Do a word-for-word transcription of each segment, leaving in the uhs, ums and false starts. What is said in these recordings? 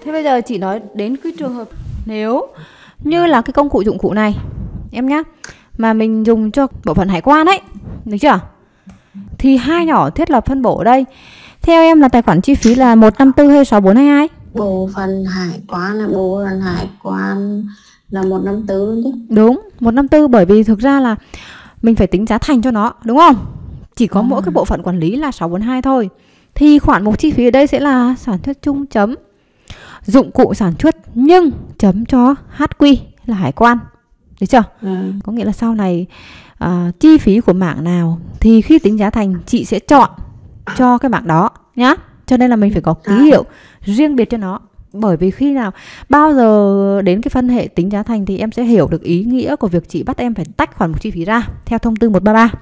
Thế bây giờ chị nói đến cái trường hợp nếu như là cái công cụ dụng cụ này em nhá, mà mình dùng cho bộ phận hải quan ấy, được chưa? Thì hai nhỏ thiết lập phân bổ ở đây theo em là tài khoản chi phí là một năm tư hay sáu bốn hai hai? Bộ phận hải quan là bộ phận hải quan là một năm tư chứ. Đúng, một năm tư, bởi vì thực ra là mình phải tính giá thành cho nó, đúng không? Chỉ có à. mỗi cái bộ phận quản lý là sáu bốn hai thôi. Thì khoản mục chi phí ở đây sẽ là sản xuất chung chấm dụng cụ sản xuất nhưng chấm cho hát quy là hải quan. Được chưa? À. Có nghĩa là sau này à, chi phí của mảng nào thì khi tính giá thành chị sẽ chọn cho cái mảng đó nhá. Cho nên là mình phải có ký hiệu riêng biệt cho nó. Bởi vì khi nào bao giờ đến cái phân hệ tính giá thành thì em sẽ hiểu được ý nghĩa của việc chị bắt em phải tách khoản mục chi phí ra theo thông tư một ba ba.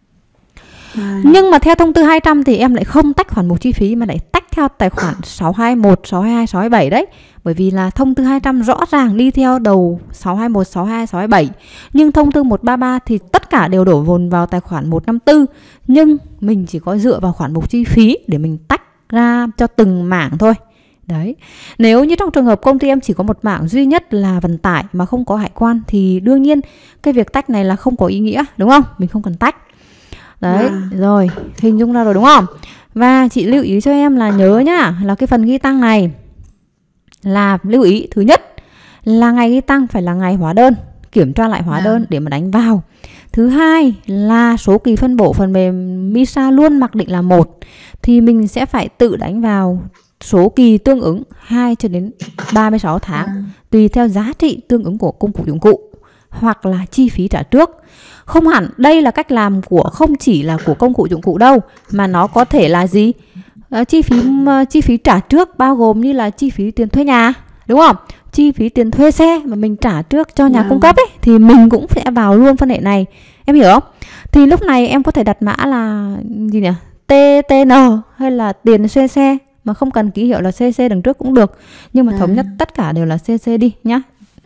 À. Nhưng mà theo thông tư hai trăm thì em lại không tách khoản mục chi phí mà lại tách theo tài khoản sáu hai mốt, sáu hai hai, sáu hai bảy đấy. Bởi vì là thông tư hai trăm rõ ràng đi theo đầu sáu hai mốt, sáu hai hai, sáu hai bảy. Nhưng thông tư một ba ba thì tất cả đều đổ vồn vào tài khoản một năm tư. Nhưng mình chỉ có dựa vào khoản mục chi phí để mình tách ra cho từng mảng thôi. Đấy. Nếu như trong trường hợp công ty em chỉ có một mảng duy nhất là vận tải mà không có hải quan thì đương nhiên cái việc tách này là không có ý nghĩa, đúng không? Mình không cần tách. Đấy, à. Rồi, hình dung ra rồi đúng không? Và chị lưu ý cho em là nhớ nhá, là cái phần ghi tăng này là lưu ý thứ nhất là ngày ghi tăng phải là ngày hóa đơn, kiểm tra lại hóa à. đơn để mà đánh vào. Thứ hai là số kỳ phân bổ phần mềm MISA luôn mặc định là một thì mình sẽ phải tự đánh vào số kỳ tương ứng hai cho đến ba mươi sáu tháng à. Tùy theo giá trị tương ứng của công cụ dụng cụ hoặc là chi phí trả trước. Không hẳn đây là cách làm của không chỉ là của công cụ dụng cụ đâu, mà nó có thể là gì? À, chi phí chi phí trả trước bao gồm như là chi phí tiền thuê nhà, đúng không? Chi phí tiền thuê xe mà mình trả trước cho nhà yeah. cung cấp ấy thì mình cũng sẽ vào luôn phân hệ này. Em hiểu không? Thì lúc này em có thể đặt mã là gì nhỉ? tê tê en hay là tiền thuê xe mà không cần ký hiệu là xê xê đằng trước cũng được. Nhưng mà à. thống nhất tất cả đều là xê xê đi nhá.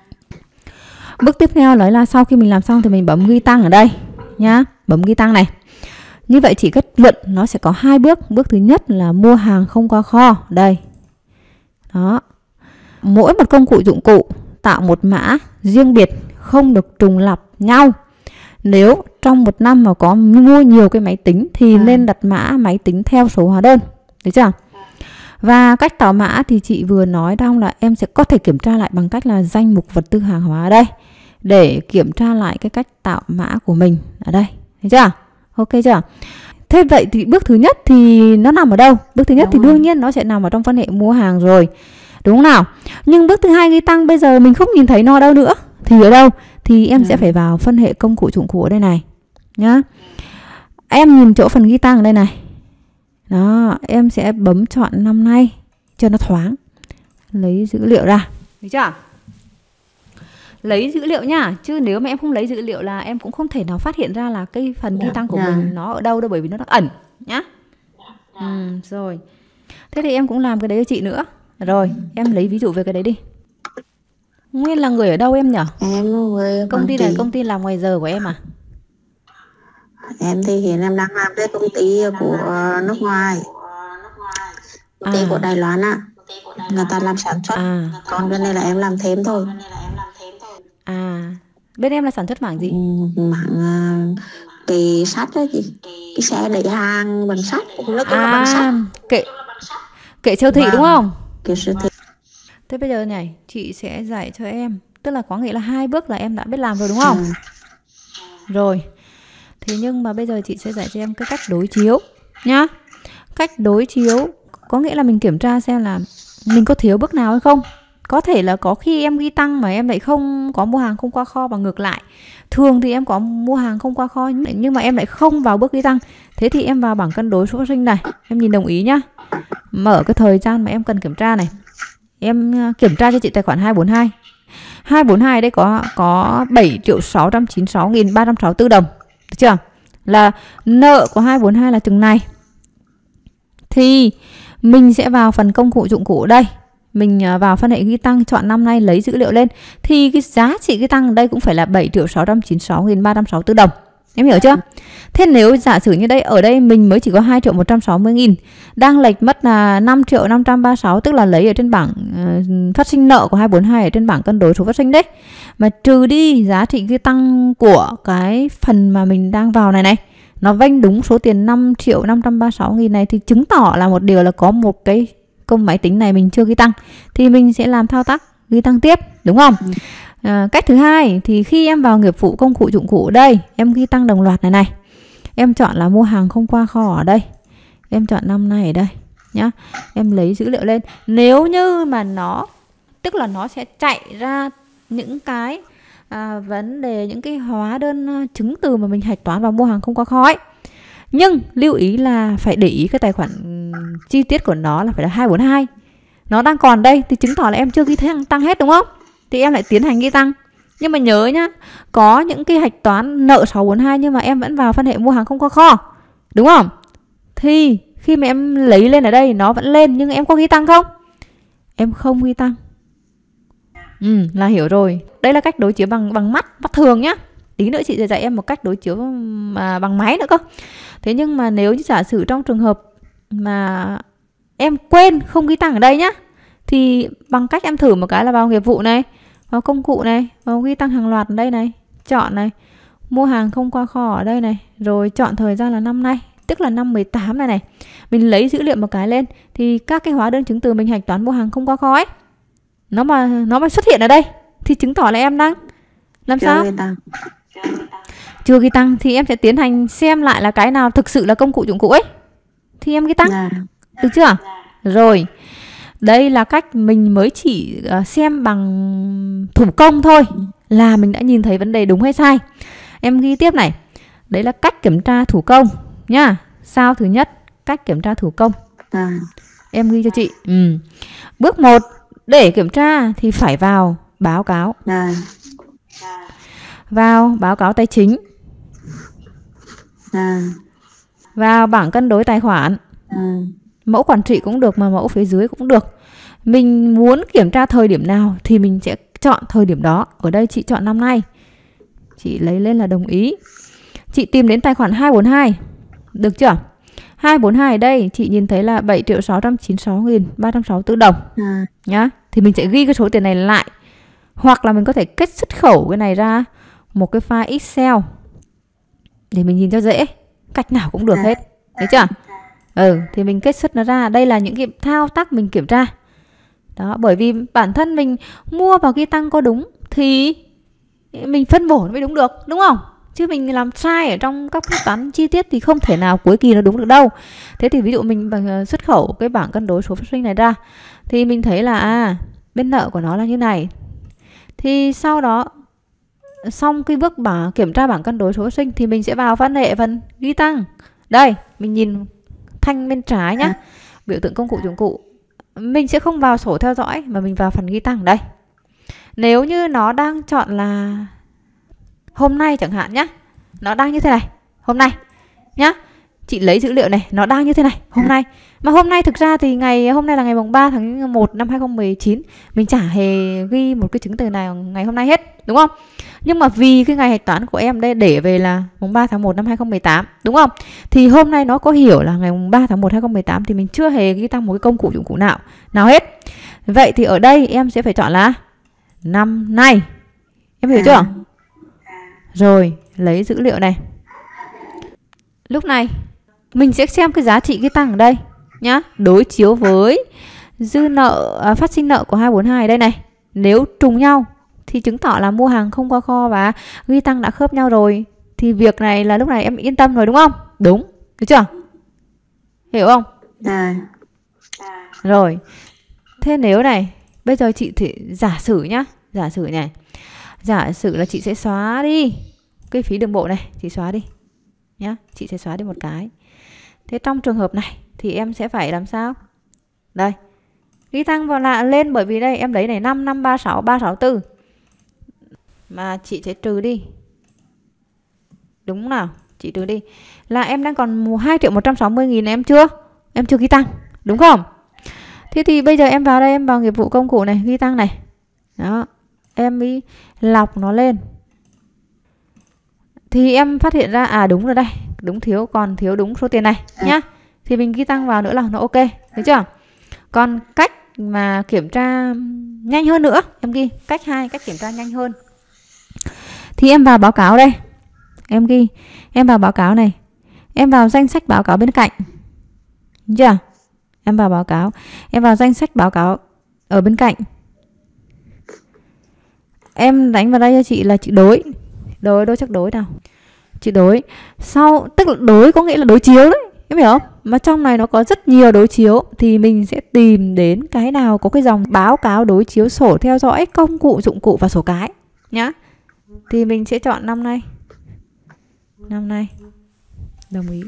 Bước tiếp theo đấy là sau khi mình làm xong thì mình bấm ghi tăng ở đây nhá, bấm ghi tăng này. Như vậy chỉ kết luận nó sẽ có hai bước. Bước thứ nhất là mua hàng không qua kho. Đây. Đó. Mỗi một công cụ dụng cụ tạo một mã riêng biệt, không được trùng lặp nhau. Nếu trong một năm mà có mua nhiều cái máy tính thì à. nên đặt mã máy tính theo số hóa đơn. Được chưa? Và cách tạo mã thì chị vừa nói đang là em sẽ có thể kiểm tra lại bằng cách là danh mục vật tư hàng hóa ở đây để kiểm tra lại cái cách tạo mã của mình ở đây. Thấy chưa? Ok chưa? Thế vậy thì bước thứ nhất thì nó nằm ở đâu? Bước thứ nhất đúng thì rồi. Đương nhiên nó sẽ nằm ở trong phân hệ mua hàng rồi. Đúng không nào? Nhưng bước thứ hai ghi tăng bây giờ mình không nhìn thấy nó đâu nữa. Thì ở đâu? Thì em ừ. sẽ phải vào phân hệ công cụ dụng cụ ở đây này. Nhá. Em nhìn chỗ phần ghi tăng ở đây này. Đó, em sẽ bấm chọn năm nay cho nó thoáng. Lấy dữ liệu ra. Được chưa? Lấy dữ liệu nhá. Chứ nếu mà em không lấy dữ liệu là em cũng không thể nào phát hiện ra là cái phần ghi tăng của yeah. mình nó ở đâu đâu. Bởi vì nó đang ẩn nhá. Ừ, rồi. Thế thì em cũng làm cái đấy cho chị nữa. Rồi, em lấy ví dụ về cái đấy đi. Nguyên là người ở đâu em nhỉ? Em người công ty này công ty làm ngoài giờ của em à? Em thì hiện em đang làm với công ty của nước ngoài, công ty à. của Đài Loan á, người ta làm sản xuất, à. còn bên này là em làm thêm thôi. À, bên em là sản xuất mảng gì? Mảng cái sắt ấy chị, cái xe đẩy hàng bằng sắt, nó cũng là bằng sắt. Kệ, kệ siêu thị vâng. đúng không? Kệ siêu thị. Thế bây giờ này, chị sẽ dạy cho em, tức là có nghĩa là hai bước là em đã biết làm rồi đúng không? Ừ. Rồi. Thế nhưng mà bây giờ chị sẽ dạy cho em cái cách đối chiếu nhá. Cách đối chiếu có nghĩa là mình kiểm tra xem là mình có thiếu bước nào hay không. Có thể là có khi em ghi tăng mà em lại không có mua hàng không qua kho và ngược lại. Thường thì em có mua hàng không qua kho nhưng mà em lại không vào bước ghi tăng. Thế thì em vào bảng cân đối số phát sinh này. Em nhìn đồng ý nhá. Mở cái thời gian mà em cần kiểm tra này. Em kiểm tra cho chị tài khoản hai bốn hai. hai bốn hai đây có có bảy triệu sáu trăm chín mươi sáu nghìn ba trăm sáu mươi tư đồng. Được chưa? Là nợ của hai bốn hai là chừng này. Thì mình sẽ vào phần công cụ dụng cụ ở đây. Mình vào phân hệ ghi tăng, chọn năm nay, lấy dữ liệu lên. Thì cái giá trị ghi tăng ở đây cũng phải là bảy triệu sáu trăm chín mươi sáu nghìn ba trăm sáu mươi tư đồng. Em hiểu chưa? Thế nếu giả sử như đây, ở đây mình mới chỉ có hai triệu một trăm sáu mươi nghìn, đang lệch mất là năm triệu năm trăm ba mươi sáu, tức là lấy ở trên bảng uh, phát sinh nợ của hai bốn hai ở trên bảng cân đối số phát sinh đấy, mà trừ đi giá trị ghi tăng của cái phần mà mình đang vào này này, nó vênh đúng số tiền năm triệu năm trăm ba mươi sáu nghìn này, thì chứng tỏ là một điều là có một cái công máy tính này mình chưa ghi tăng, thì mình sẽ làm thao tác ghi tăng tiếp, đúng không? Ừ. À, cách thứ hai thì khi em vào nghiệp vụ công cụ dụng cụ ở đây, em ghi tăng đồng loạt này này, em chọn là mua hàng không qua kho ở đây, em chọn năm nay ở đây nhá, em lấy dữ liệu lên. Nếu như mà nó, tức là nó sẽ chạy ra những cái à, vấn đề, những cái hóa đơn chứng từ mà mình hạch toán vào mua hàng không qua kho ấy. Nhưng lưu ý là phải để ý cái tài khoản chi tiết của nó là phải là hai bốn hai. Nó đang còn đây thì chứng tỏ là em chưa ghi tăng, tăng hết, đúng không? Thì em lại tiến hành ghi tăng. Nhưng mà nhớ nhá, có những cái hạch toán nợ sáu bốn hai nhưng mà em vẫn vào phân hệ mua hàng không qua kho, đúng không? Thì khi mà em lấy lên ở đây nó vẫn lên, nhưng em có ghi tăng không? Em không ghi tăng. Ừ, là hiểu rồi. Đây là cách đối chiếu bằng bằng mắt, mắt thường nhá. Tí nữa chị sẽ dạy em một cách đối chiếu mà bằng máy nữa cơ. Thế nhưng mà nếu như giả sử trong trường hợp mà em quên không ghi tăng ở đây nhá, thì bằng cách em thử một cái là vào nghiệp vụ này, vào công cụ này, vào ghi tăng hàng loạt ở đây này, chọn này, mua hàng không qua kho ở đây này, rồi chọn thời gian là năm nay, tức là năm mười tám này này. Mình lấy dữ liệu một cái lên thì các cái hóa đơn chứng từ mình hạch toán mua hàng không qua kho ấy, nó mà nó mà xuất hiện ở đây thì chứng tỏ là em đang làm chưa sao? ghi tăng. Chưa ghi tăng thì em sẽ tiến hành xem lại là cái nào thực sự là công cụ dụng cụ ấy thì em ghi tăng. Dạ. Được chưa? Rồi. Đây là cách mình mới chỉ xem bằng thủ công thôi là mình đã nhìn thấy vấn đề đúng hay sai. Em ghi tiếp này. Đấy là cách kiểm tra thủ công nhá. Sao thứ nhất, cách kiểm tra thủ công. À. Em ghi cho chị. Ừ. Bước một, để kiểm tra thì phải vào báo cáo. À. Vào báo cáo tài chính. À. Vào bảng cân đối tài khoản. À. Mẫu quản trị cũng được mà mẫu phía dưới cũng được. Mình muốn kiểm tra thời điểm nào thì mình sẽ chọn thời điểm đó. Ở đây chị chọn năm nay. Chị lấy lên là đồng ý. Chị tìm đến tài khoản hai bốn hai. Được chưa? hai bốn hai ở đây chị nhìn thấy là bảy triệu sáu trăm chín mươi sáu nghìn ba trăm sáu mươi tư đồng. À. Nhá. Thì mình sẽ ghi cái số tiền này lại. Hoặc là mình có thể kết xuất khẩu cái này ra một cái file Excel để mình nhìn cho dễ. Cách nào cũng được hết. Thấy chưa? Ừ, thì mình kết xuất nó ra. Đây là những cái thao tác mình kiểm tra. Đó, bởi vì bản thân mình mua vào ghi tăng có đúng thì mình phân bổ nó mới đúng được, đúng không? Chứ mình làm sai ở trong các phép toán chi tiết thì không thể nào cuối kỳ nó đúng được đâu. Thế thì ví dụ mình xuất khẩu cái bảng cân đối số phát sinh này ra thì mình thấy là à, bên nợ của nó là như này. Thì sau đó xong cái bước bảng kiểm tra bảng cân đối số phát sinh thì mình sẽ vào phân hệ phần ghi tăng. Đây, mình nhìn thanh bên trái nhá, biểu tượng công cụ dụng cụ. Mình sẽ không vào sổ theo dõi mà mình vào phần ghi tăng đây. Nếu như nó đang chọn là hôm nay chẳng hạn nhá, nó đang như thế này, hôm nay nhá, chị lấy dữ liệu này, nó đang như thế này, hôm nay. Mà hôm nay thực ra thì ngày hôm nay là ngày mùng ba tháng một năm hai không một chín, mình chả hề ghi một cái chứng từ nào ngày hôm nay hết, đúng không? Nhưng mà vì cái ngày hạch toán của em đây để về là mùng ba tháng một năm hai không một tám, đúng không? Thì hôm nay nó có hiểu là ngày mùng ba tháng một hai không một tám thì mình chưa hề ghi tăng một cái công cụ dụng cụ nào nào hết. Vậy thì ở đây em sẽ phải chọn là năm nay. Em hiểu chưa? Rồi, lấy dữ liệu này. Lúc này mình sẽ xem cái giá trị ghi tăng ở đây nhá, đối chiếu với dư nợ à, phát sinh nợ của hai bốn hai đây này. Nếu trùng nhau thì chứng tỏ là mua hàng không qua kho và ghi tăng đã khớp nhau rồi. Thì việc này là lúc này em yên tâm rồi, đúng không? Đúng, được chưa? Hiểu không? À. Rồi. Thế nếu này, bây giờ chị thì giả sử nhá, giả sử này. Giả sử là chị sẽ xóa đi cái phí đường bộ này, chị xóa đi nhá, chị sẽ xóa đi một cái. Thế trong trường hợp này thì em sẽ phải làm sao? Đây, ghi tăng vào là lên, bởi vì đây em lấy này năm năm ba sáu ba sáu tư mà chị sẽ trừ đi, đúng nào? Chị trừ đi là em đang còn hai triệu một trăm sáu mươi nghìn, em chưa em chưa ghi tăng, đúng không? Thế thì bây giờ em vào đây, em vào nghiệp vụ công cụ này, ghi tăng này đó, em mới lọc nó lên thì em phát hiện ra à đúng rồi đây, đúng thiếu, còn thiếu đúng số tiền này à. nhá. Thì mình ghi tăng vào nữa là nó ok, thấy chưa? Còn cách mà kiểm tra nhanh hơn nữa, em ghi cách hai, cách kiểm tra nhanh hơn. Thì em vào báo cáo đây, em ghi, em vào báo cáo này, em vào danh sách báo cáo bên cạnh, thấy chưa? Em vào báo cáo, em vào danh sách báo cáo ở bên cạnh, em đánh vào đây cho chị là chữ đối, đối đối chắc đối nào, chữ đối. Sau tức là đối có nghĩa là đối chiếu đấy, em hiểu không? Mà trong này nó có rất nhiều đối chiếu thì mình sẽ tìm đến cái nào có cái dòng báo cáo đối chiếu sổ theo dõi công cụ dụng cụ và sổ cái nhá. Thì mình sẽ chọn năm nay, năm nay đồng ý.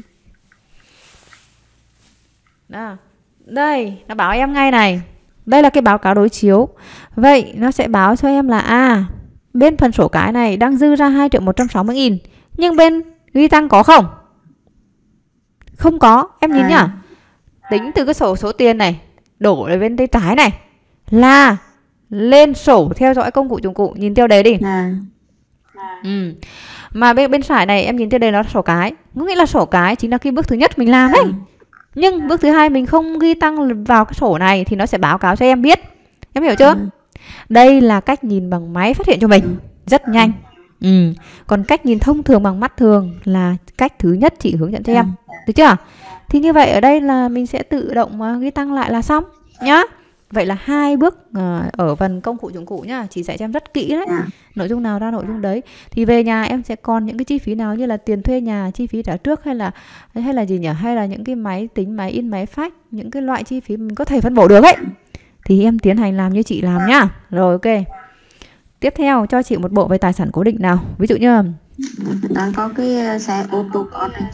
Đó. Đây nó bảo em ngay này, đây là cái báo cáo đối chiếu. Vậy nó sẽ báo cho em là à bên phần sổ cái này đang dư ra hai triệu một trăm sáu mươi nghìn, nhưng bên ghi tăng có không? Không có. Em nhìn nhá, tính từ cái sổ số tiền này đổ lên bên tay trái này là lên sổ theo dõi công cụ dụng cụ, nhìn tiêu đề đi. À. Ừ. Mà bên bên phải này em nhìn tiêu đề nó là sổ cái, có nghĩa là sổ cái chính là cái bước thứ nhất mình làm đấy. Nhưng bước thứ hai mình không ghi tăng vào cái sổ này thì nó sẽ báo cáo cho em biết. Em hiểu chưa? Ừ. Đây là cách nhìn bằng máy phát hiện cho mình, rất nhanh. Ừ. Còn cách nhìn thông thường bằng mắt thường là cách thứ nhất chị hướng dẫn cho em. Được chưa? Thì như vậy ở đây là mình sẽ tự động ghi tăng lại là xong nhá. Vậy là hai bước uh, ở phần công cụ dụng cụ nhá, chị dạy cho em rất kỹ đấy. À. Nội dung nào ra nội dung đấy. Thì về nhà em sẽ còn những cái chi phí nào như là tiền thuê nhà, chi phí trả trước hay là hay là gì nhỉ? Hay là những cái máy tính, máy in, máy fax, những cái loại chi phí mình có thể phân bổ được ấy. Thì em tiến hành làm như chị làm nhá. Rồi ok. Tiếp theo cho chị một bộ về tài sản cố định nào. Ví dụ như đang có cái xe ô tô con này.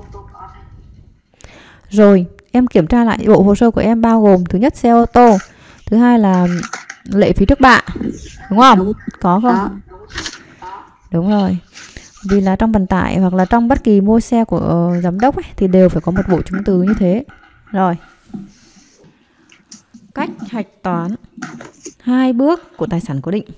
Rồi, em kiểm tra lại bộ hồ sơ của em bao gồm thứ nhất xe ô tô, thứ hai là lệ phí trước bạ, đúng không? Đúng. Có không? Đó. Đúng rồi. Vì là trong vận tải hoặc là trong bất kỳ mua xe của uh, giám đốc ấy, thì đều phải có một bộ chứng từ như thế. Rồi. Cách hạch toán hai bước của tài sản cố định.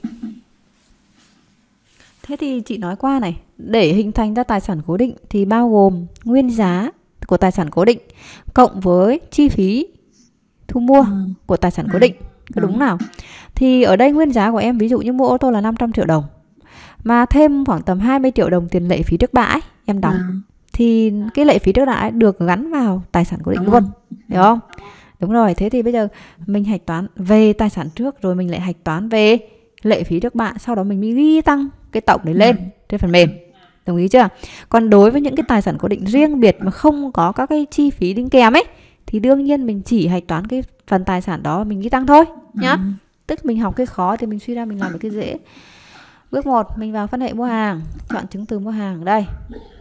Thế thì chị nói qua này, để hình thành ra tài sản cố định thì bao gồm nguyên giá của tài sản cố định cộng với chi phí thu mua ừ. của tài sản cố định. Có đúng nào? Thì ở đây nguyên giá của em ví dụ như mua ô tô là năm trăm triệu đồng, mà thêm khoảng tầm hai mươi triệu đồng tiền lệ phí trước bạ ấy, em đóng. Ừ. Thì cái lệ phí trước bạ được gắn vào tài sản cố định luôn. Hiểu không? Đúng rồi. Thế thì bây giờ mình hạch toán về tài sản trước rồi mình lại hạch toán về lệ phí trước bạ, sau đó mình mới ghi tăng cái tổng đấy lên ừ. trên phần mềm. Đồng ý chưa? Còn đối với những cái tài sản cố định riêng biệt mà không có các cái chi phí đính kèm ấy thì đương nhiên mình chỉ hạch toán cái phần tài sản đó mình ghi tăng thôi nhá. Ừ. Tức mình học cái khó thì mình suy ra mình làm được cái dễ. Bước một, mình vào phân hệ mua hàng, chọn chứng từ mua hàng ở đây.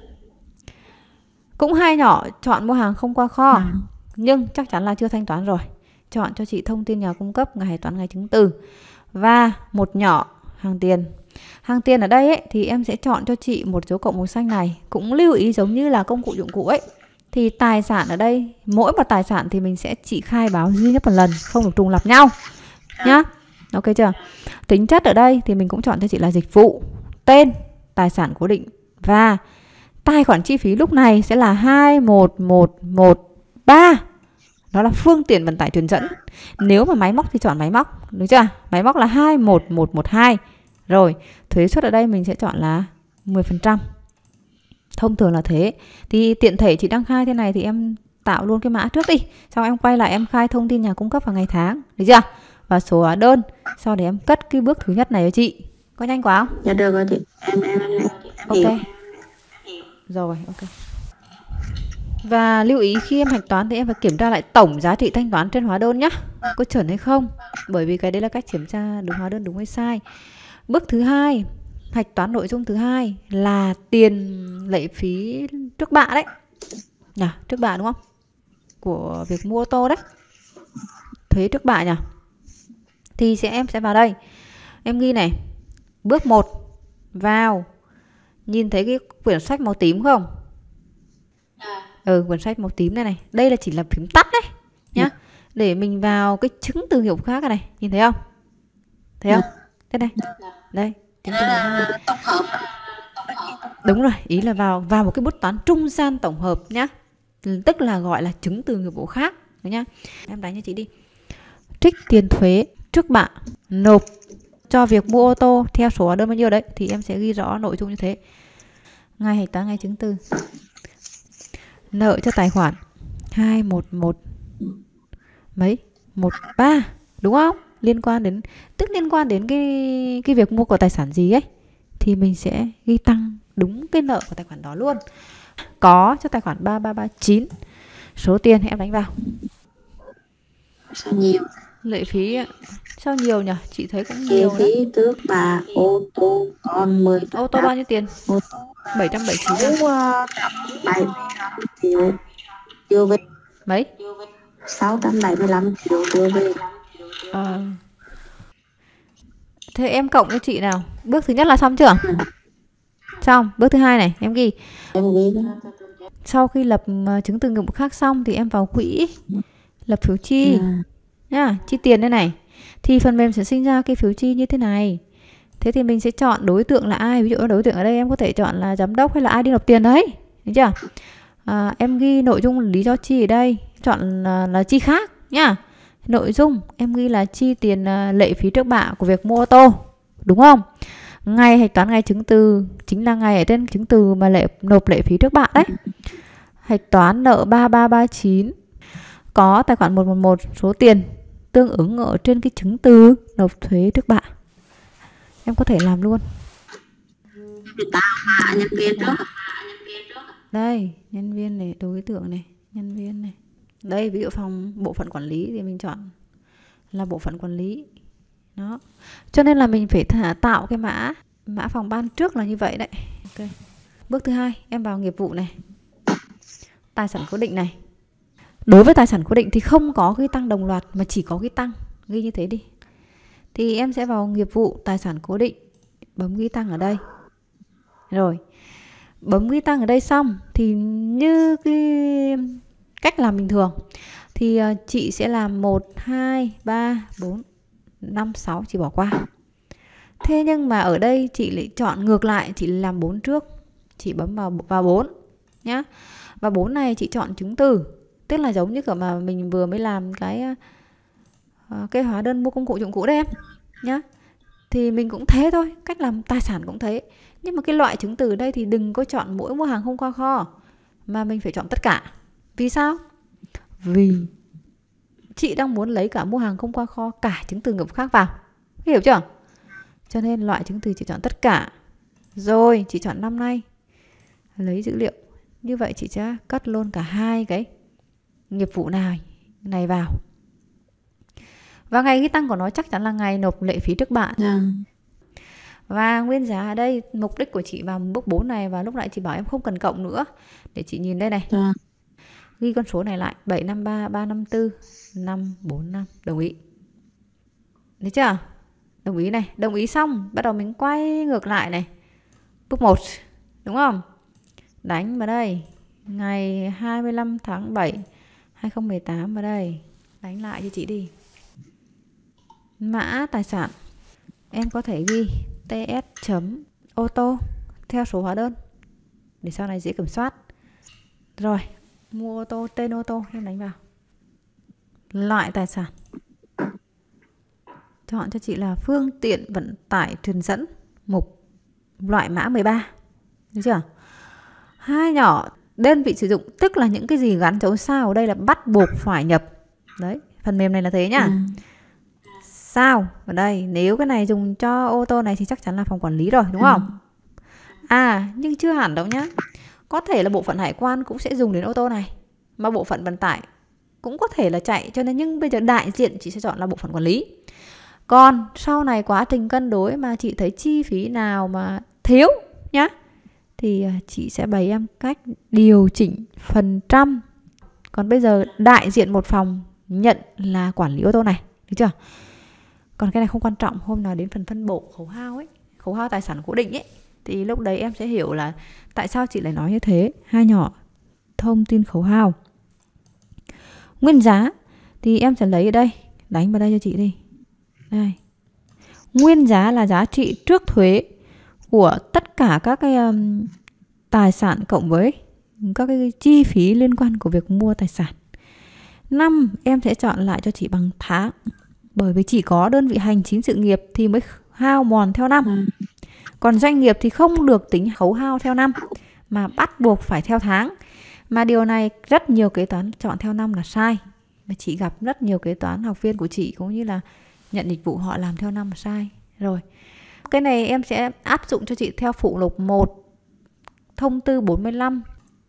Cũng hai nhỏ, chọn mua hàng không qua kho. Ừ. Nhưng chắc chắn là chưa thanh toán rồi. Chọn cho chị thông tin nhà cung cấp, ngày toán, ngày chứng từ. Và một nhỏ, hàng tiền. Hàng tiền ở đây ấy, thì em sẽ chọn cho chị một dấu cộng màu xanh này. Cũng lưu ý giống như là công cụ dụng cụ ấy. Thì tài sản ở đây, mỗi một tài sản thì mình sẽ chỉ khai báo duy nhất một lần, không được trùng lặp nhau nhá. Ok chưa? Tính chất ở đây thì mình cũng chọn cho chị là dịch vụ, tên, tài sản cố định. Và tài khoản chi phí lúc này sẽ là hai một một một ba. Đó là phương tiện vận tải truyền dẫn. Nếu mà máy móc thì chọn máy móc, được chưa? Máy móc là hai một một một hai. Rồi, thuế suất ở đây mình sẽ chọn là mười phần trăm. Thông thường là thế. Thì tiện thể chị đang khai thế này thì em tạo luôn cái mã trước đi. Xong em quay lại em khai thông tin nhà cung cấp và ngày tháng. Được chưa? Và số hóa đơn. Sau để em cất cái bước thứ nhất này cho chị. Có nhanh quá không? Dạ được rồi chị. Em em em. Ok. Rồi, ok. Và lưu ý khi em hạch toán thì em phải kiểm tra lại tổng giá trị thanh toán trên hóa đơn nhé. Có chuẩn hay không? Bởi vì cái đấy là cách kiểm tra đúng hóa đơn đúng hay sai. Bước thứ hai, hạch toán nội dung thứ hai là tiền lệ phí trước bạ đấy. Nhỉ, trước bạ đúng không? Của việc mua ô tô đấy. Thuế trước bạ nhỉ? Thì sẽ em sẽ vào đây. Em ghi này. Bước một, vào. Nhìn thấy cái quyển sách màu tím không? Ừ, quyển sách màu tím này này. Đây là chỉ là phím tắt đấy nhá. Ừ. Để mình vào cái chứng từ hiệu khác này. Nhìn thấy không? Thấy không? Thế này. Đây. Chứng từ hiệu khác. Đúng rồi, ý là vào vào một cái bút toán trung gian tổng hợp nhá. Tức là gọi là chứng từ nghiệp vụ khác nhá. Em đánh cho chị đi. Trích tiền thuế trước bạ nộp cho việc mua ô tô theo số hóa đơn bao nhiêu đấy thì em sẽ ghi rõ nội dung như thế. Ngày hạch toán ngày chứng từ. Nợ cho tài khoản hai một một mấy một ba đúng không? Liên quan đến tức liên quan đến cái cái việc mua của tài sản gì ấy thì mình sẽ ghi tăng đúng cái nợ của tài khoản đó luôn. Có cho tài khoản ba ba ba chín. Số tiền em đánh vào. Sao nhiều? Lệ phí sao nhiều nhỉ? Chị thấy cũng Lệ nhiều phí tước bạ ô tô còn mười. Ô tô bao nhiêu tiền? Ô tô bảy trăm bảy mươi chín à? bảy triệu chưa về. Mấy? sáu trăm bảy mươi lăm triệu chưa về. À. Thế em cộng cho chị nào. Bước thứ nhất là xong chưa? Xong. Bước thứ hai này em ghi. Em ghi. Sau khi lập chứng từ nghiệp vụ khác xong thì em vào quỹ lập phiếu chi à. nhá, chi tiền đây này. Thì phần mềm sẽ sinh ra cái phiếu chi như thế này. Thế thì mình sẽ chọn đối tượng là ai. Ví dụ đối tượng ở đây em có thể chọn là giám đốc hay là ai đi nộp tiền đấy. Được chưa? À, em ghi nội dung lý do chi ở đây. Chọn là, là chi khác nhá. Nội dung em ghi là chi tiền uh, lệ phí trước bạ của việc mua ô tô. Đúng không? Ngày hạch toán ngày chứng từ chính là ngày ở trên chứng từ mà lệ nộp lệ phí trước bạ đấy. Hạch toán nợ ba ba ba chín. Có tài khoản một một một số tiền tương ứng ở trên cái chứng từ nộp thuế trước bạ. Em có thể làm luôn. Nhân viên trước. Đây, nhân viên này, đối tượng này, nhân viên này. Đây, ví dụ phòng bộ phận quản lý thì mình chọn là bộ phận quản lý. Đó. Cho nên là mình phải thả, tạo cái mã mã phòng ban trước là như vậy đấy. Okay. Bước thứ hai, em vào nghiệp vụ này. Tài sản cố định này. Đối với tài sản cố định thì không có ghi tăng đồng loạt mà chỉ có ghi tăng. Ghi như thế đi. Thì em sẽ vào nghiệp vụ tài sản cố định. Bấm ghi tăng ở đây. Rồi. Bấm ghi tăng ở đây xong thì như cái cách làm bình thường thì chị sẽ làm một, hai, ba, bốn, năm, sáu chị bỏ qua. Thế nhưng mà ở đây chị lại chọn ngược lại, chị làm bốn trước. Chị bấm vào vào bốn nhá. Và bốn này chị chọn chứng từ. Tức là giống như kiểu mà mình vừa mới làm cái uh, cái hóa đơn mua công cụ dụng cụ đấy em nhá. Thì mình cũng thế thôi, cách làm tài sản cũng thế. Nhưng mà cái loại chứng từ đây thì đừng có chọn mỗi mua hàng không qua kho mà mình phải chọn tất cả. Vì sao? Vì chị đang muốn lấy cả mua hàng không qua kho, cả chứng từ nghiệp vụ khác vào. Hiểu chưa? Cho nên loại chứng từ chị chọn tất cả. Rồi chị chọn năm nay, lấy dữ liệu. Như vậy chị sẽ cắt luôn cả hai cái nghiệp vụ này này vào. Và ngày ghi tăng của nó chắc chắn là ngày nộp lệ phí trước bạ. Yeah. Và nguyên giá ở đây, mục đích của chị vào bước bốn này, và lúc nãy chị bảo em không cần cộng nữa. Để chị nhìn đây này. Yeah. Ghi con số này lại, bảy năm ba, ba năm tư, năm bốn năm. Đồng ý. Được chưa? Đồng ý này. Đồng ý xong, bắt đầu mình quay ngược lại này. Bước một. Đúng không? Đánh vào đây. Ngày hai mươi lăm tháng bảy, hai không một tám vào đây. Đánh lại cho chị đi. Mã tài sản. Em có thể ghi ts chấm ô tô theo số hóa đơn để sau này dễ kiểm soát. Rồi, mua ô tô, tên ô tô em đánh vào. Loại tài sản. Chọn cho chị là phương tiện vận tải truyền dẫn, mục loại mã mười ba. Được chưa? Hai nhỏ đơn vị sử dụng, tức là những cái gì gắn dấu sao ở đây là bắt buộc phải nhập. Đấy, phần mềm này là thế nhá. Ừ. Sao? Ở đây, nếu cái này dùng cho ô tô này thì chắc chắn là phòng quản lý rồi, đúng không? Ừ. À, nhưng chưa hẳn đâu nhá. Có thể là bộ phận hải quan cũng sẽ dùng đến ô tô này. Mà bộ phận vận tải cũng có thể là chạy. Cho nên nhưng bây giờ đại diện chị sẽ chọn là bộ phận quản lý. Còn sau này quá trình cân đối mà chị thấy chi phí nào mà thiếu nhá, thì chị sẽ bày em cách điều chỉnh phần trăm. Còn bây giờ đại diện một phòng nhận là quản lý ô tô này. Được chưa? Còn cái này không quan trọng. Hôm nào đến phần phân bổ khấu hao ấy, khấu hao tài sản cố định ấy, thì lúc đấy em sẽ hiểu là tại sao chị lại nói như thế. Hai nhỏ thông tin khấu hao. Nguyên giá thì em sẽ lấy ở đây, đánh vào đây cho chị đi. Đây. Nguyên giá là giá trị trước thuế của tất cả các cái um, tài sản cộng với các cái chi phí liên quan của việc mua tài sản. Năm, em sẽ chọn lại cho chị bằng tháng. Bởi vì chỉ có đơn vị hành chính sự nghiệp thì mới hao mòn theo năm. Ừ. Còn doanh nghiệp thì không được tính khấu hao theo năm, mà bắt buộc phải theo tháng. Mà điều này rất nhiều kế toán chọn theo năm là sai. Mà chị gặp rất nhiều kế toán học viên của chị cũng như là nhận dịch vụ họ làm theo năm là sai. Rồi, cái này em sẽ áp dụng cho chị theo phụ lục một thông tư bốn mươi lăm.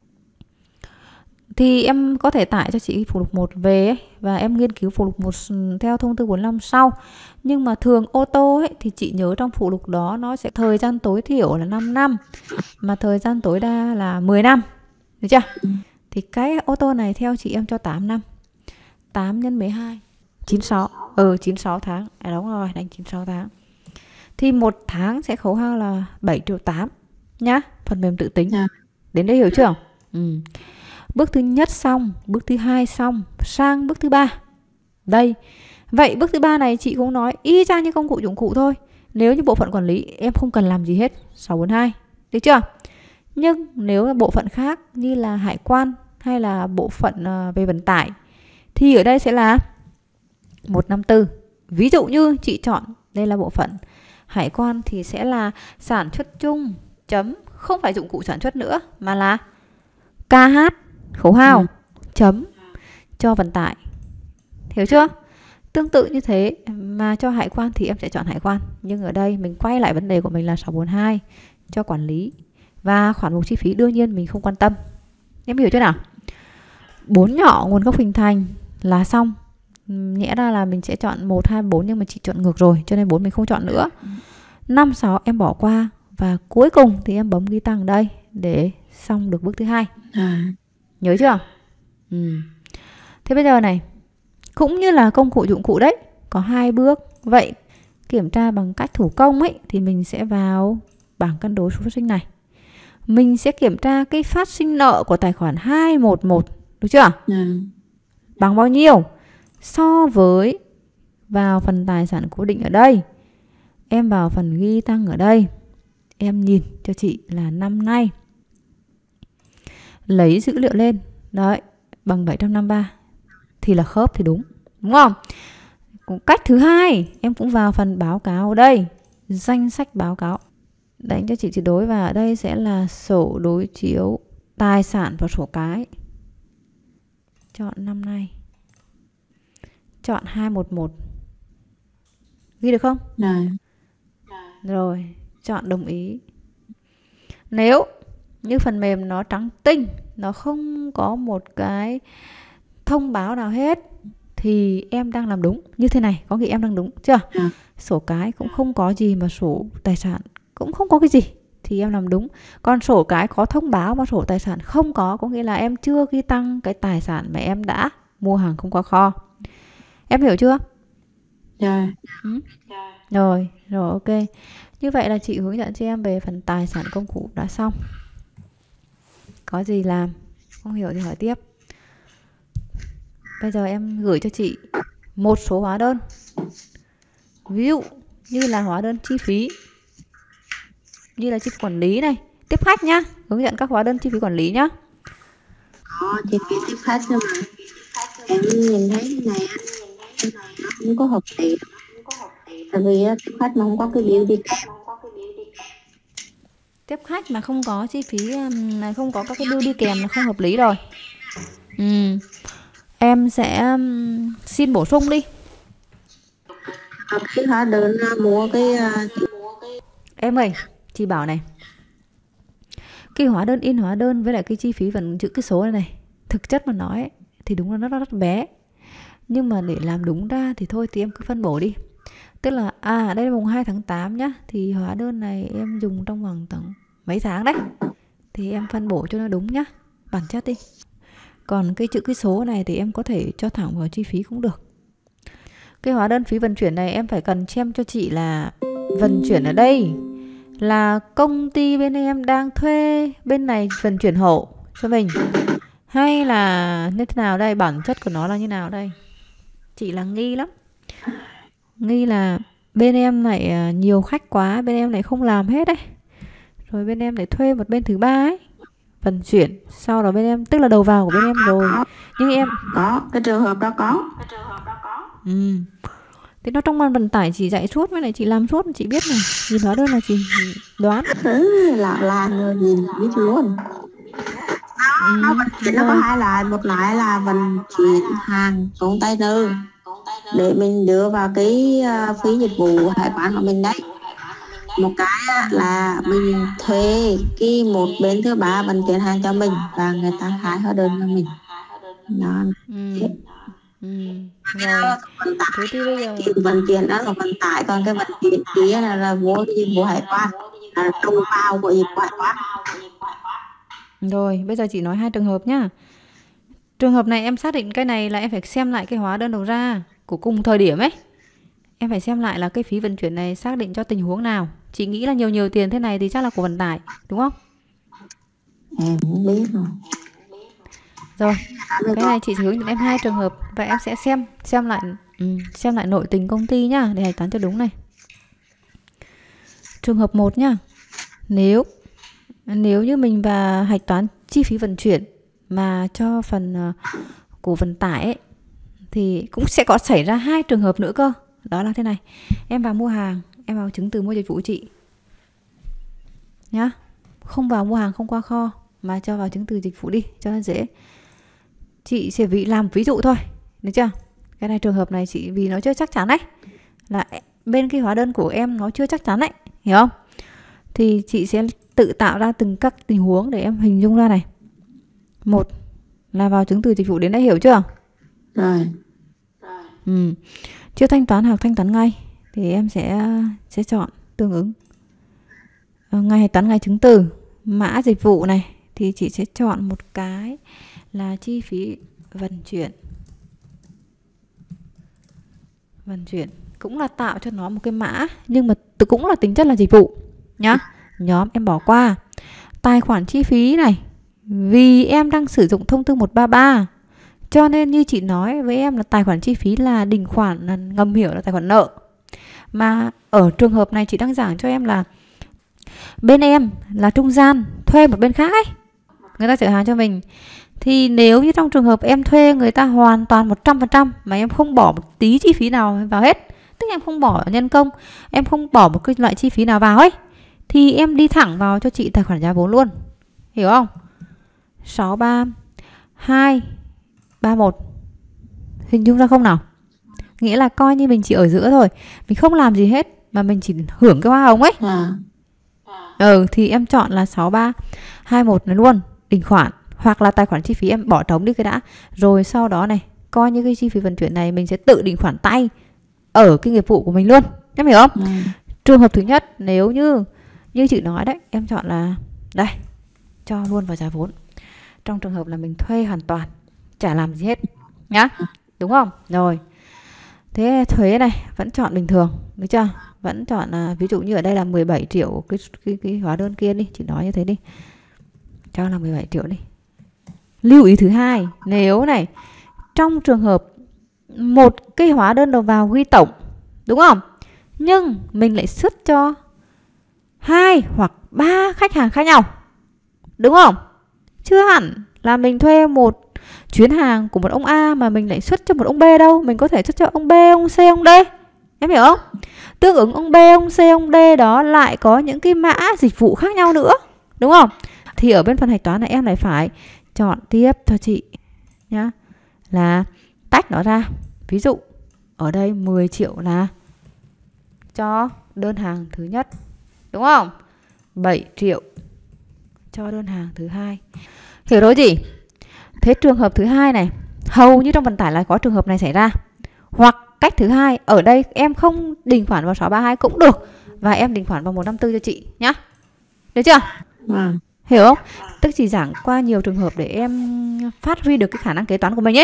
Thì em có thể tải cho chị phụ lục một về ấy, và em nghiên cứu phụ lục một theo thông tư bốn mươi lăm sau. Nhưng mà thường ô tô ấy, thì chị nhớ trong phụ lục đó nó sẽ thời gian tối thiểu là năm năm, mà thời gian tối đa là mười năm. Được chưa? Ừ. Thì cái ô tô này theo chị em cho tám năm. tám nhân mười hai, chín mươi sáu. Ừ, chín mươi sáu tháng. À đúng rồi, đánh chín mươi sáu tháng. Thì một tháng sẽ khấu hao là bảy triệu tám nhá. Phần mềm tự tính. À. Đến đây hiểu chưa? Ừ. Bước thứ nhất xong, bước thứ hai xong, sang bước thứ ba. Đây. Vậy bước thứ ba này chị cũng nói y chang như công cụ dụng cụ thôi. Nếu như bộ phận quản lý em không cần làm gì hết, sáu bốn hai. Được chưa? Nhưng nếu là bộ phận khác như là hải quan hay là bộ phận về vận tải thì ở đây sẽ là một năm tư. Ví dụ như chị chọn đây là bộ phận hải quan thì sẽ là sản xuất chung chấm, không phải dụng cụ sản xuất nữa mà là ca hát khấu hao ừ. chấm cho vận tải. Hiểu chưa? Tương tự như thế mà cho hải quan thì em sẽ chọn hải quan. Nhưng ở đây mình quay lại vấn đề của mình là sáu bốn hai cho quản lý. Và khoản mục chi phí đương nhiên mình không quan tâm. Em hiểu chưa nào? Bốn nhỏ nguồn gốc hình thành là xong. Nhẽ ra là mình sẽ chọn một, hai, bốn nhưng mà chị chọn ngược rồi, cho nên bốn mình không chọn nữa. Năm, sáu em bỏ qua. Và cuối cùng thì em bấm ghi tăng ở đây để xong được bước thứ hai. À. Nhớ chưa? Ừ. Thế bây giờ này, cũng như là công cụ dụng cụ đấy, có hai bước. Vậy kiểm tra bằng cách thủ công ấy thì mình sẽ vào bảng cân đối số phát sinh này. Mình sẽ kiểm tra cái phát sinh nợ của tài khoản hai một một, được chưa? Ừ. Bằng bao nhiêu? So với vào phần tài sản cố định ở đây. Em vào phần ghi tăng ở đây. Em nhìn cho chị là năm nay. Lấy dữ liệu lên. Đấy, bằng bảy trăm năm mươi ba. Thì là khớp thì đúng. Đúng không? Cách thứ hai, em cũng vào phần báo cáo ở đây. Danh sách báo cáo. Đánh cho chị chỉ đối và ở đây sẽ là sổ đối chiếu tài sản và sổ cái. Chọn năm nay. Chọn hai một một. Ghi được không? Rồi. Rồi, chọn đồng ý. Nếu như phần mềm nó trắng tinh, nó không có một cái thông báo nào hết thì em đang làm đúng. Như thế này, có nghĩa em đang đúng chưa? À. Sổ cái cũng không có gì mà sổ tài sản cũng không có cái gì thì em làm đúng. Còn sổ cái có thông báo mà sổ tài sản không có, có nghĩa là em chưa ghi tăng cái tài sản mà em đã mua hàng không qua kho. Em hiểu chưa? Rồi. Ừ? Rồi, rồi ok. Như vậy là chị hướng dẫn cho em về phần tài sản công cụ đã xong. Có gì làm, không hiểu thì hỏi tiếp. Bây giờ em gửi cho chị một số hóa đơn. Ví dụ như là hóa đơn chi phí, như là chi phí quản lý này, tiếp khách nhá. Hướng dẫn các hóa đơn chi phí quản lý nhá. Có chi phí tiếp khách nhưng mà em nhìn thấy cái này nó không có hợp lý. Tại vì tiếp khách mà không có cái bill đi kèm. Tiếp khách mà không có chi phí này, không có các cái bill đi kèm là không hợp lý rồi. Ừ. Em sẽ xin bổ sung đi. Cái hóa đơn mua cái em ơi, chị bảo này, cái hóa đơn in hóa đơn với lại cái chi phí vận chữ cái số này này, thực chất mà nói ấy, thì đúng là nó rất bé. Nhưng mà để làm đúng ra thì thôi thì em cứ phân bổ đi. Tức là à đây là mùng hai tháng tám nhá, thì hóa đơn này em dùng trong vòng tầm mấy tháng đấy, thì em phân bổ cho nó đúng nhá, bản chất đi. Còn cái chữ cái số này thì em có thể cho thẳng vào chi phí cũng được. Cái hóa đơn phí vận chuyển này em phải cần xem cho chị là vận chuyển ở đây là công ty bên em đang thuê bên này vận chuyển hộ cho mình, hay là như thế nào đây, bản chất của nó là như nào đây. Chị là nghi lắm, nghi là bên em lại nhiều khách quá, bên em lại không làm hết đấy. rồi bên em lại thuê một bên thứ ba ấy vận chuyển, sau đó bên em tức là đầu vào của bên em rồi, nhưng em có cái trường hợp đó có. Ừ. Thế nó trong ban vận tải chị dạy suốt với lại chị làm suốt, chị biết này, nhìn hóa đơn là chị đoán. Ừ, là là người nhìn biết luôn. Ừ, nó vận chuyển nó có hai loại, một loại là vận chuyển hàng container để mình đưa vào cái uh, phí dịch vụ hải quan của mình đấy. Một cái là mình thuê cái một bên thứ ba vận chuyển hàng cho mình và người ta khai hóa đơn cho mình. Nó ừ. Ừ. Rồi. Thế thì bây giờ cái vận chuyển đó là vận tải, còn cái vận chuyển kia là, là vô cái dịch vụ hải quan, là trùng vào của dịch vụ hải quan. Rồi, bây giờ chị nói hai trường hợp nhá. Trường hợp này em xác định cái này là em phải xem lại cái hóa đơn đầu ra của cùng thời điểm ấy. Em phải xem lại là cái phí vận chuyển này xác định cho tình huống nào. Chị nghĩ là nhiều nhiều tiền thế này thì chắc là của vận tải, đúng không? Em không biết rồi. Rồi, cái này chị sẽ hướng dẫn em hai trường hợp và em sẽ xem xem lại ừ, xem lại nội tình công ty nhá, để hạch toán cho đúng này. Trường hợp một nhá. Nếu nếu như mình và hạch toán chi phí vận chuyển mà cho phần uh, của vận tải ấy, thì cũng sẽ có xảy ra hai trường hợp nữa cơ. Đó là thế này. Em vào mua hàng, em vào chứng từ mua dịch vụ chị nhá. Không vào mua hàng không qua kho mà cho vào chứng từ dịch vụ đi cho nó dễ. Chị sẽ vì làm ví dụ thôi, được chưa? Cái này trường hợp này chị vì nó chưa chắc chắn đấy, là bên cái hóa đơn của em nó chưa chắc chắn đấy, hiểu không? Thì chị sẽ tự tạo ra từng các tình huống để em hình dung ra này. Một là vào chứng từ dịch vụ đến đây, hiểu chưa? Rồi. Ừ. Chưa thanh toán hoặc thanh toán ngay thì em sẽ sẽ chọn tương ứng. Ngày thanh toán ngay chứng từ, mã dịch vụ này thì chị sẽ chọn một cái là chi phí vận chuyển. Vận chuyển cũng là tạo cho nó một cái mã, nhưng mà cũng là tính chất là dịch vụ nhá. Nhóm em bỏ qua. Tài khoản chi phí này, vì em đang sử dụng thông tư một ba ba, cho nên như chị nói với em là tài khoản chi phí là đình khoản, là ngầm hiểu là tài khoản nợ. Mà ở trường hợp này chị đang giảng cho em là bên em là trung gian thuê một bên khác ấy, người ta chở hàng cho mình. Thì nếu như trong trường hợp em thuê người ta hoàn toàn một trăm phần trăm mà em không bỏ một tí chi phí nào vào hết, tức em không bỏ nhân công, em không bỏ một cái loại chi phí nào vào ấy, thì em đi thẳng vào cho chị tài khoản giá vốn luôn, hiểu không? Sáu ba hai ba một, hình dung ra không nào? Nghĩa là coi như mình chỉ ở giữa thôi, mình không làm gì hết mà mình chỉ hưởng cái hoa hồng ấy. À. Ừ, thì em chọn là sáu ba hai một này luôn, đình khoản hoặc là tài khoản chi phí em bỏ trống đi cái đã, rồi sau đó này coi như cái chi phí vận chuyển này mình sẽ tự đình khoản tay ở cái nghiệp vụ của mình luôn, em hiểu không? Ừ. Trường hợp thứ nhất, nếu như như chị nói đấy, em chọn là đây, cho luôn vào giá vốn. Trong trường hợp là mình thuê hoàn toàn, chả làm gì hết nhá, đúng không? Rồi, thế thuế này vẫn chọn bình thường, được chưa? Vẫn chọn là ví dụ như ở đây là mười bảy triệu, cái, cái, cái hóa đơn kia đi, chị nói như thế đi, cho là mười bảy triệu đi. Lưu ý thứ hai, nếu này trong trường hợp một cái hóa đơn đầu vào ghi tổng, đúng không? Nhưng mình lại xuất cho hai hoặc ba khách hàng khác nhau, đúng không? Chưa hẳn là mình thuê một chuyến hàng của một ông A mà mình lại xuất cho một ông B đâu. Mình có thể xuất cho ông B, ông C, ông D. Em hiểu không? Tương ứng ông B, ông C, ông D đó lại có những cái mã dịch vụ khác nhau nữa, đúng không? Thì ở bên phần hạch toán này em lại phải chọn tiếp cho chị nhá, là tách nó ra. Ví dụ ở đây mười triệu là cho đơn hàng thứ nhất, đúng không? bảy triệu cho đơn hàng thứ hai. Hiểu rồi gì? Thế trường hợp thứ hai này, hầu như trong vận tải là có trường hợp này xảy ra. Hoặc cách thứ hai, ở đây em không đình khoản vào sáu ba hai cũng được, và em đình khoản vào một năm tư cho chị nhá. Được chưa? À. Hiểu không? Tức chỉ giảng qua nhiều trường hợp để em phát huy được cái khả năng kế toán của mình ấy.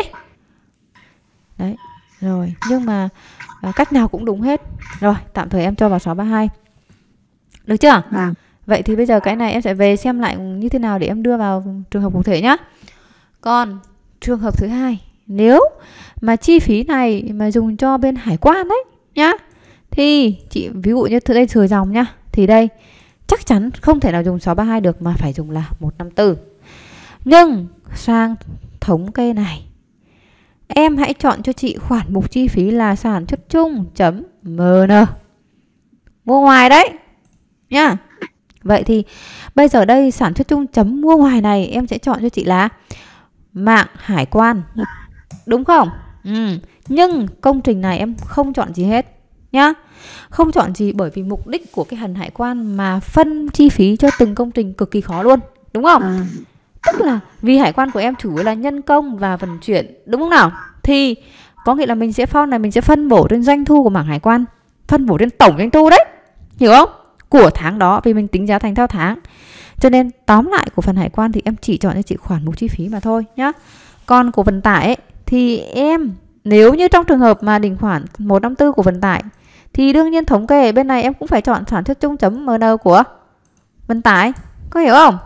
Đấy. Rồi, nhưng mà cách nào cũng đúng hết. Rồi, tạm thời em cho vào sáu ba hai. Được chưa? À. Vậy thì bây giờ cái này em sẽ về xem lại như thế nào để em đưa vào trường hợp cụ thể nhá. Còn trường hợp thứ hai, nếu mà chi phí này mà dùng cho bên hải quan đấy nhá, thì chị ví dụ như đây thừa dòng nhá, thì đây chắc chắn không thể nào dùng sáu ba hai được mà phải dùng là một năm tư. Nhưng sang thống kê này, em hãy chọn cho chị khoản mục chi phí là sản xuất chung chấm em en. Mua ngoài đấy nhá. Vậy thì bây giờ đây sản xuất chung chấm mua ngoài này em sẽ chọn cho chị là mạng hải quan, đúng không? Ừ. Nhưng công trình này em không chọn gì hết nhá. Không chọn gì bởi vì mục đích của cái hần hải quan mà phân chi phí cho từng công trình cực kỳ khó luôn, đúng không? À. Tức là vì hải quan của em chủ yếu là nhân công và vận chuyển, đúng không nào? Thì có nghĩa là mình sẽ phân này mình sẽ phân bổ trên doanh thu của mảng hải quan, phân bổ trên tổng doanh thu đấy, hiểu không? Của tháng đó, vì mình tính giá thành theo tháng. Cho nên tóm lại của phần hải quan thì em chỉ chọn cho chị khoản mục chi phí mà thôi nhá. Còn của vận tải ấy, thì em nếu như trong trường hợp mà định khoản một năm tư của vận tải thì đương nhiên thống kê bên này em cũng phải chọn sản xuất chung chấm em en của vận tải, có hiểu không?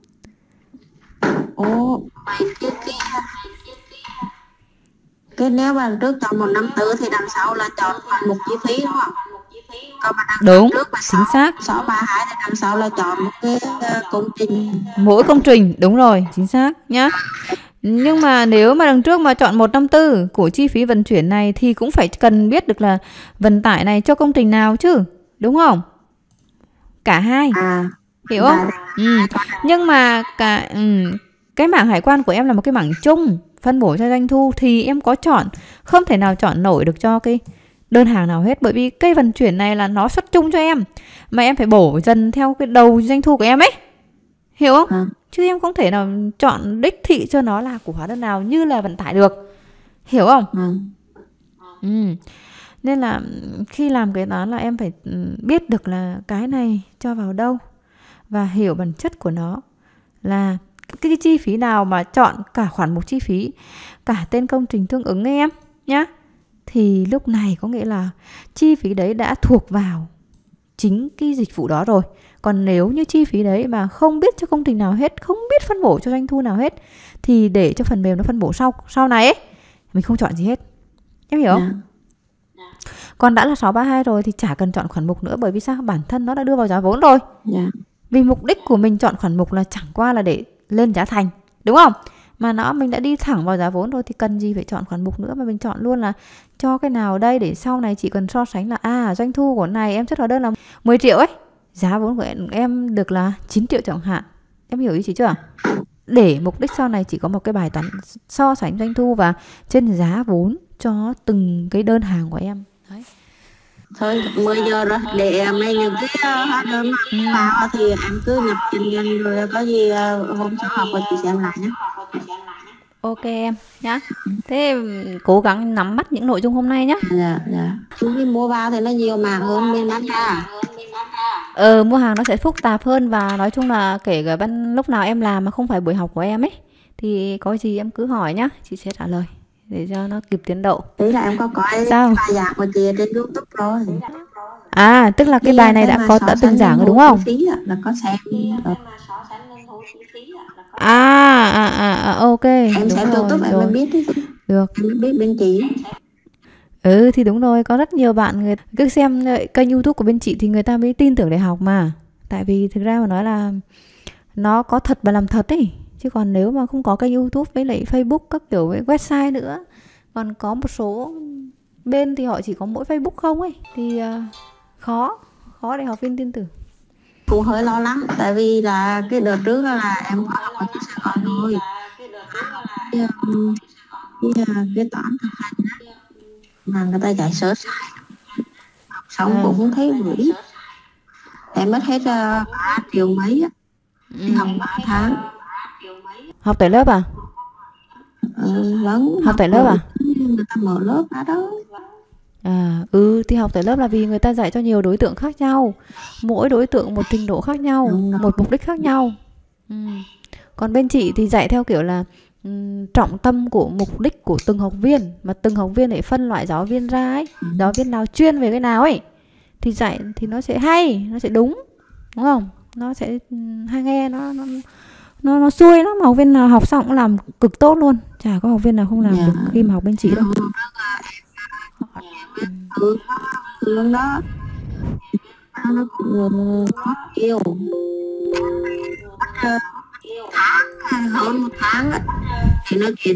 Ồ, cái nếu mà trước chọn một năm tư thì đằng sau là chọn khoản mục chi phí, đúng không? Đúng, chính xác. sáu ba hai thì đằng sau là chọn một cái công trình. Mỗi công trình, đúng rồi, chính xác nhá. Nhưng mà nếu mà đằng trước mà chọn một năm tư của chi phí vận chuyển này thì cũng phải cần biết được là vận tải này cho công trình nào chứ, đúng không? Cả hai. À, hiểu không? Ừ. Nhưng mà cả ừ, cái mảng hải quan của em là một cái mảng chung phân bổ cho doanh thu thì em có chọn, không thể nào chọn nổi được cho cái đơn hàng nào hết, bởi vì cái vận chuyển này là nó xuất chung cho em mà em phải bổ dần theo cái đầu doanh thu của em ấy, hiểu không? À. Chứ em không thể nào chọn đích thị cho nó là của hóa đơn nào như là vận tải được, hiểu không? À. Ừ. Nên là khi làm cái đó là em phải biết được là cái này cho vào đâu và hiểu bản chất của nó là cái chi phí nào mà chọn cả khoản mục chi phí, cả tên công trình tương ứng ấy em nhá. Thì lúc này có nghĩa là chi phí đấy đã thuộc vào chính cái dịch vụ đó rồi. Còn nếu như chi phí đấy mà không biết cho công trình nào hết, không biết phân bổ cho doanh thu nào hết, thì để cho phần mềm nó phân bổ sau sau này ấy, mình không chọn gì hết. Em hiểu không? Yeah. Còn đã là sáu ba hai rồi thì chả cần chọn khoản mục nữa, bởi vì sao? Bản thân nó đã đưa vào giá vốn rồi. Yeah. Vì mục đích của mình chọn khoản mục là chẳng qua là để lên giá thành, đúng không? Mà nó mình đã đi thẳng vào giá vốn rồi thì cần gì phải chọn khoản mục nữa, mà mình chọn luôn là cho cái nào đây để sau này chỉ cần so sánh là à doanh thu của này em xuất hóa đơn là mười triệu ấy, giá vốn của em, em được là chín triệu chẳng hạn. Em hiểu ý chị chưa? Để mục đích sau này chỉ có một cái bài toán so sánh doanh thu và trên giá vốn cho từng cái đơn hàng của em. Đấy. Thôi mười giờ rồi, để mấy những cái hóa đơn vào thì em cứ nhập trình nhanh rồi có gì hôm sau học rồi chị xem lại nhé. Ok em nhá. Thế cố gắng nắm bắt những nội dung hôm nay nhá. Dạ, dạ. Chúng đi mua vào thì nó nhiều mảng hơn bên bán ra. Ờ, mua hàng nó sẽ phức tạp hơn, và nói chung là kể cả ban lúc nào em làm mà không phải buổi học của em ấy thì có gì em cứ hỏi nhá, chị sẽ trả lời để cho nó kịp tiến độ. Đấy là em có coi sao? Bài giảng của chị trên YouTube rồi. À, tức là cái bài này đã có đã từng giảng rồi đúng không? Là có xem. À, à, à, à ok. Em xem YouTube em mới biết đấy. Được. Em mới biết bên chị. Ừ thì đúng rồi, có rất nhiều bạn người cứ xem kênh YouTube của bên chị thì người ta mới tin tưởng để học mà. Tại vì thực ra mà nói là nó có thật và làm thật ấy. Chứ còn nếu mà không có kênh YouTube với lại Facebook các kiểu với website nữa, còn có một số bên thì họ chỉ có mỗi Facebook không ấy, thì uh, khó khó để học viên tin tưởng. Cũng hơi lo lắng, tại vì là cái đợt trước là em có học ở cái Sài Gòn rồi, cái, cái, cái toán thực hành mà người ta dạy sơ sài, học xong à. Cũng không thấy gửi, em mất hết ba uh, triệu mấy á, ừ. Học ba tháng. Học tại lớp à? Ừ, vâng. Học, học tại lớp à? Người ta mở lớp ra đó. À, ừ thì học tại lớp là vì người ta dạy cho nhiều đối tượng khác nhau, mỗi đối tượng một trình độ khác nhau, một mục đích khác nhau. Ừ. Còn bên chị thì dạy theo kiểu là um, trọng tâm của mục đích của từng học viên, mà từng học viên để phân loại giáo viên ra ấy, ừ. Giáo viên nào chuyên về cái nào ấy thì dạy thì nó sẽ hay, nó sẽ đúng, đúng không? Nó sẽ hay nghe, nó nó nó nó xuôi lắm, mà học viên nào học xong cũng làm cực tốt luôn, chả có học viên nào không làm yeah. được khi mà học bên chị đâu. Ừ, hướng đó nó cũng khó chịu. Tháng hơn một tháng ấy, thì nó chuyển.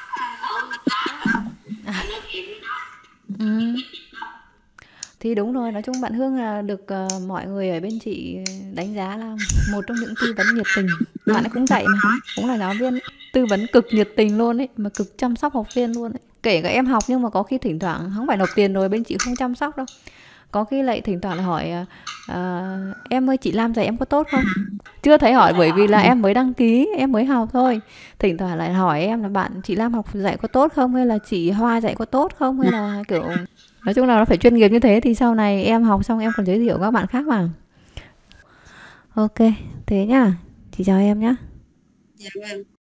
Ừ. Thì đúng rồi, nói chung bạn Hương là được uh, mọi người ở bên chị đánh giá là một trong những tư vấn nhiệt tình. Bạn ấy cũng dạy mà, cũng là giáo viên ấy. Tư vấn cực nhiệt tình luôn ấy, mà cực chăm sóc học viên luôn ấy. Kể cả em học nhưng mà có khi thỉnh thoảng không phải nộp tiền rồi bên chị không chăm sóc đâu. Có khi lại thỉnh thoảng lại hỏi uh, em ơi chị làm dạy em có tốt không? Chưa thấy hỏi bởi vì là em mới đăng ký, em mới học thôi. Thỉnh thoảng lại hỏi em là bạn chị Lam học dạy có tốt không, hay là chị Hoa dạy có tốt không, hay là kiểu nói chung là nó phải chuyên nghiệp như thế thì sau này em học xong em còn giới thiệu các bạn khác mà. Ok, thế nhá. Chị chào em nhá. Dạ vâng.